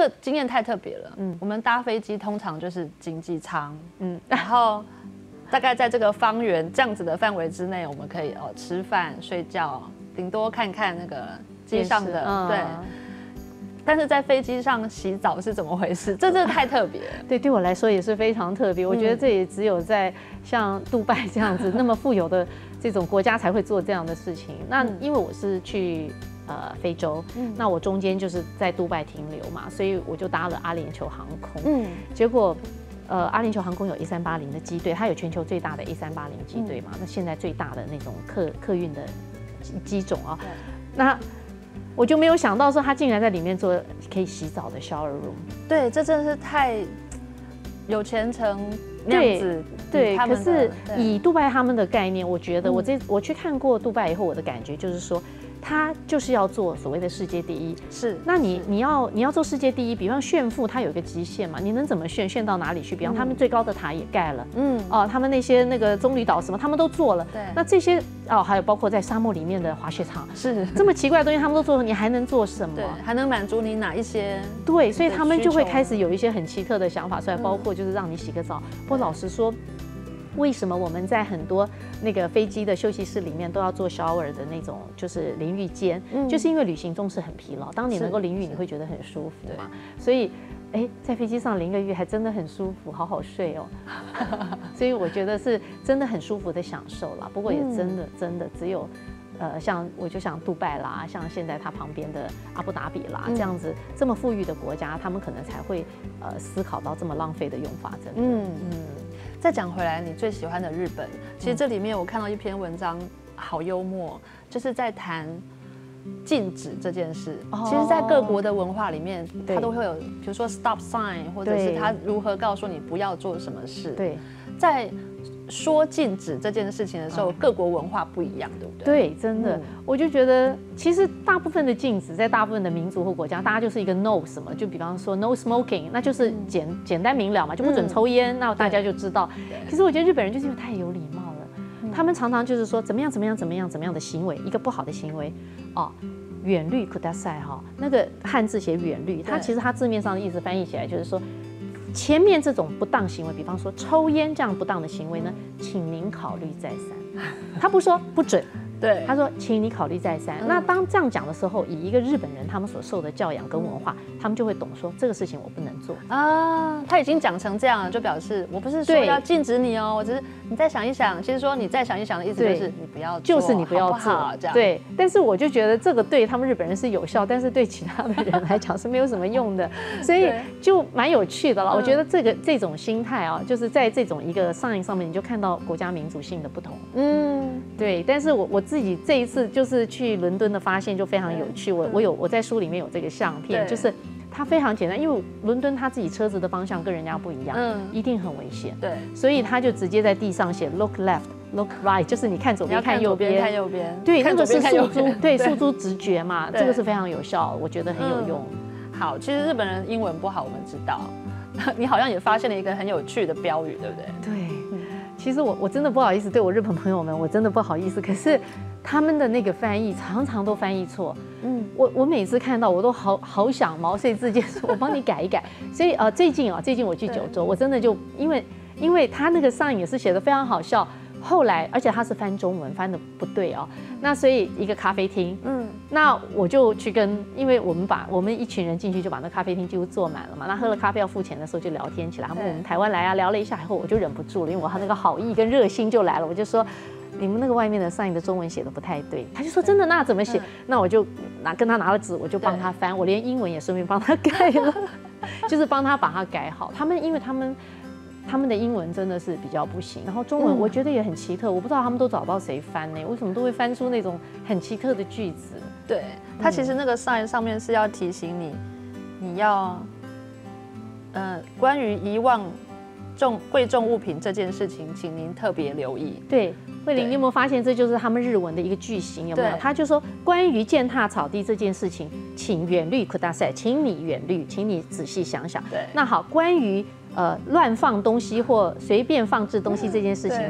个经验太特别了。我们搭飞机通常就是经济舱，然后大概在这个方圆这样子的范围之内，我们可以吃饭、睡觉，顶多看看那个机上的对。但是在飞机上洗澡是怎么回事？这真的太特别了。 对我来说也是非常特别。我觉得这也只有在像杜拜这样子那么富有的这种国家才会做这样的事情。那因为我是去非洲，那我中间就是在杜拜停留嘛，所以我就搭了阿联酋航空。结果阿联酋航空有A380的机队，它有全球最大的A380机队嘛，那现在最大的那种客运的机种啊，那我就没有想到说他竟然在里面做可以洗澡的 shower room。对， 这真的是太有钱成那样子。 对，可是以杜拜他们的概念，我觉得我去看过杜拜以后，我的感觉就是说，他就是要做所谓的世界第一。 是， 那你要做世界第一，比方炫富，它有一个极限嘛，你能怎么炫到哪里去？比方他们最高的塔也盖了，他们那些那个棕榈岛什么，他们都做了。 对， 那这些还有包括在沙漠里面的滑雪场， 是这么奇怪的东西，他们都做了，你还能做什么？ 对，还能满足你哪一些？ 对，所以他们就会开始有一些很奇特的想法出来，包括就是让你洗个澡。不过老实说，为什么我们在很多那个飞机的休息室里面都要做 shower 的那种，就是淋浴间，就是因为旅行中是很疲劳，当你能够淋浴，你会觉得很舒服嘛。所以，在飞机上淋个浴还真的很舒服，好好睡哦。所以我觉得是真的很舒服的享受啦。不过也真的只有。像我就想杜拜啦，像现在它旁边的阿布达比啦，这样子这么富裕的国家，他们可能才会思考到这么浪费的用法，真的。 再讲回来，你最喜欢的日本，其实这里面我看到一篇文章，好幽默，就是在谈禁止这件事。其实，在各国的文化里面，它都会有，比如说 stop sign， 或者是它如何告诉你不要做什么事。 对， 在说禁止这件事情的时候，各国文化不一样，对不对？ 对，真的，我就觉得其实大部分的禁止，在大部分的民族或国家，大家就是一个 no 什么，就比方说 no smoking， 那就是简单明了嘛，就不准抽烟，那大家就知道。可是我觉得日本人就是太有礼貌了，他们常常就是说怎么样的行为，一个不好的行为，远虑ください哈，那个汉字写远虑，它其实它字面上的意思翻译起来就是说。前面这种不当行为，比方说抽烟这样不当的行为呢，请您考虑再三。他不说不准， 对， 他说请你考虑再三。那当这样讲的时候，以一个日本人他们所受的教养跟文化，他们就会懂说这个事情我不能做啊。他已经讲成这样了，就表示我不是说要禁止你哦，我只是你再想一想。其实说你再想一想的意思就是你不要做， 就是你不要做这样。 对，但是我就觉得这个对他们日本人是有效，但是对其他的人来讲是没有什么用的，所以就蛮有趣的了。我觉得这种心态啊，就是在这种一个sign上面，你就看到国家民族性的不同。对。但是我自己这一次就是去伦敦的发现就非常有趣。我在书里面有这个相片，就是它非常简单，因为伦敦他自己车子的方向跟人家不一样，一定很危险。 对， 所以他就直接在地上写 look left。Look right， 就是你看左边看右边， 看右边， 对，那个是诉诸诉诸直觉嘛，这个是非常有效，我觉得很有用。 好，其实日本人英文不好，我们知道，你好像也发现了一个很有趣的标语，对不对？ 对，其实我真的不好意思，对我日本朋友们，我真的不好意思，可是他们的那个翻译常常都翻译错。我每次看到我都好想毛遂自荐，说我帮你改一改。所以最近我去九州，我真的就因为他那个上也是写的非常好笑。后来，而且他是翻中文，翻的不对哦。那所以一个咖啡厅，那我就去因为我们一群人进去就把那咖啡厅几乎坐满了嘛。那喝了咖啡要付钱的时候就聊天起来，他们我们台湾来啊，聊了一下以后我就忍不住了，因为我那个好意跟热心就来了，我就说你们那个外面的sign的中文写的不太对。他就说真的，那怎么写？那我就跟他拿了纸，我就帮他翻，我连英文也顺便帮他改了，就是帮他把它改好。因为他们的英文真的是比较不行，然后中文我觉得也很奇特，我不知道他们都找不到谁翻呢，为什么都会翻出那种很奇特的句子？ 对，它其实那个 sign 上面是要提醒你要，关于遗忘贵重物品这件事情，请您特别留意。 对，慧玲，你有没有发现这就是他们日文的一个句型？有没有？他就说关于践踏草地这件事情，请远虑ください，请你远虑，请你仔细想想。对，那好，关于乱放东西或随便放置东西这件事情呢，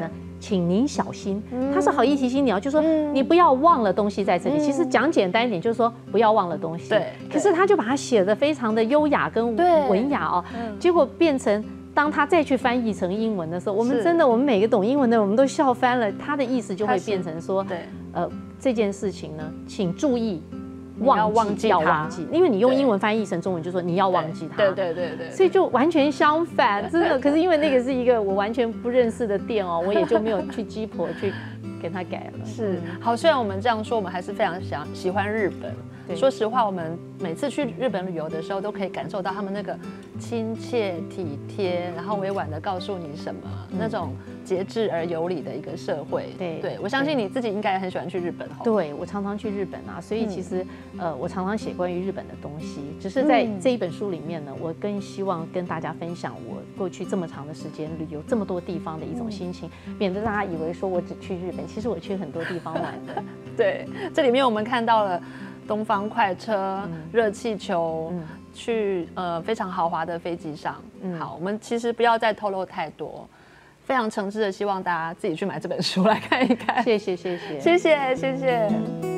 请您小心，他是好意提醒你哦，就说你不要忘了东西在这里。其实讲简单一点，就是说不要忘了东西。 对。 可是他就把它写得非常的优雅跟文雅哦，结果变成。当他再去翻译成英文的时候，我们每个懂英文的我们都笑翻了。他的意思就会变成说，这件事情呢，请注意忘记，因为你用英文翻译成中文，就说你要忘记它。 对， 所以就完全相反，真的。可是因为那个是一个我完全不认识的店哦，我也就没有去鸡婆去给他改了。 是好，虽然我们这样说，我们还是非常喜欢日本。说实话，我们每次去日本旅游的时候，都可以感受到他们那个亲切体贴，然后委婉的告诉你什么，那种节制而有礼的一个社会。对，我相信你自己应该也很喜欢去日本。 对，我常常去日本啊，所以其实我常常写关于日本的东西。只是在这一本书里面呢，我更希望跟大家分享我过去这么长的时间旅游这么多地方的一种心情，免得大家以为说我只去日本，其实我去很多地方玩的。 对，这里面我们看到了。东方快车、热气球，去非常豪华的飞机上。好，我们其实不要再透露太多，非常诚挚的希望大家自己去买这本书来看一看。 谢谢。